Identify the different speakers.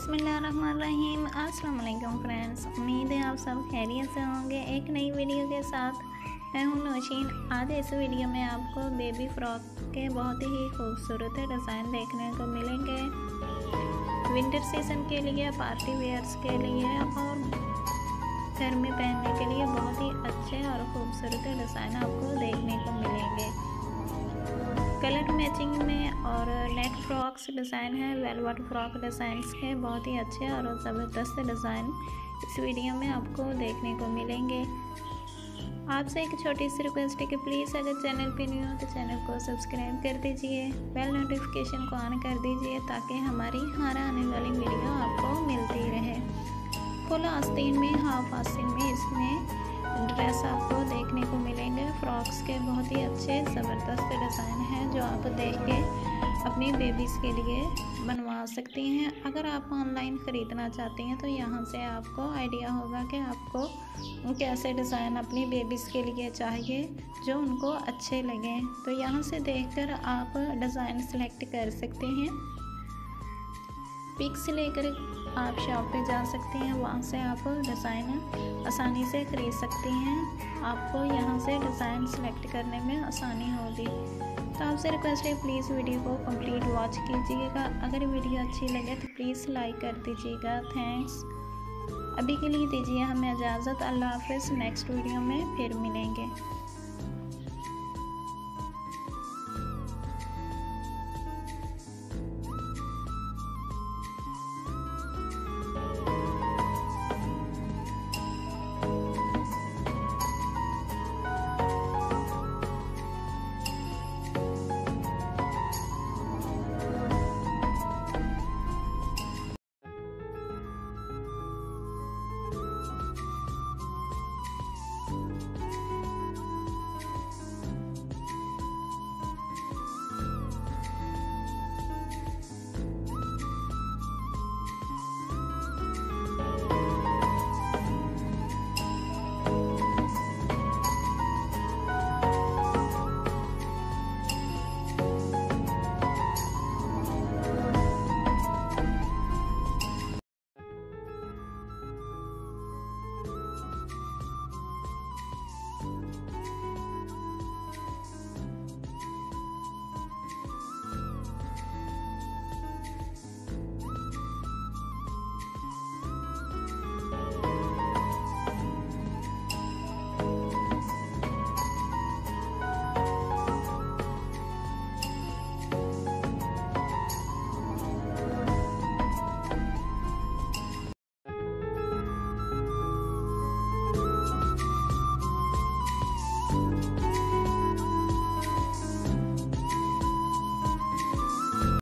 Speaker 1: बिस्मिल्लाहिर्रहमानिर्रहीम। अस्सलाम वालेकुम फ्रेंड्स, उम्मीद है आप सब खैरियत से होंगे। एक नई वीडियो के साथ मैं हूं नौशीन। आज इस वीडियो में आपको बेबी फ्रॉक के बहुत ही खूबसूरत डिज़ाइन देखने को मिलेंगे। विंटर सीज़न के लिए, पार्टी वेयर्स के लिए और घर में पहनने के लिए बहुत ही अच्छे और खूबसूरत डिज़ाइन आपको देखने को मिलेंगे। कलर मैचिंग में और नेट फ्रॉक्स डिज़ाइन है, वेलवेट फ्रॉक डिज़ाइंस के बहुत ही अच्छे और ज़बरदस्त डिज़ाइन इस वीडियो में आपको देखने को मिलेंगे। आपसे एक छोटी सी रिक्वेस्ट है कि प्लीज़ अगर चैनल पे न्यू हो तो चैनल को सब्सक्राइब कर दीजिए, बेल नोटिफिकेशन को ऑन कर दीजिए ताकि हमारी हर आने वाली वीडियो आपको मिलती रहे। फुल आस्तीन में, हाफ आस्तीन में इसमें ड्रेस आपको देखने को मिलेंगे। फ्रॉक्स के बहुत ही अच्छे ज़बरदस्त डिज़ाइन हैं जो आप देख के अपनी बेबीज़ के लिए बनवा सकती हैं। अगर आप ऑनलाइन ख़रीदना चाहती हैं तो यहाँ से आपको आइडिया होगा कि आपको कैसे डिज़ाइन अपनी बेबीज़ के लिए चाहिए जो उनको अच्छे लगें। तो यहाँ से देखकर आप डिज़ाइन सेलेक्ट कर सकते हैं। पिक्स लेकर आप शॉप पे जा सकती हैं, वहाँ से आप डिज़ाइन आसानी से ख़रीद सकती हैं। आपको यहाँ से डिज़ाइन सेलेक्ट करने में आसानी होगी। तो आपसे रिक्वेस्ट है प्लीज़ वीडियो को कंप्लीट वॉच कीजिएगा। अगर वीडियो अच्छी लगे तो प्लीज़ लाइक कर दीजिएगा। थैंक्स। अभी के लिए दीजिए हमें इजाज़त। अल्लाह हाफ़िज़। नेक्स्ट वीडियो में फिर मिलेंगे।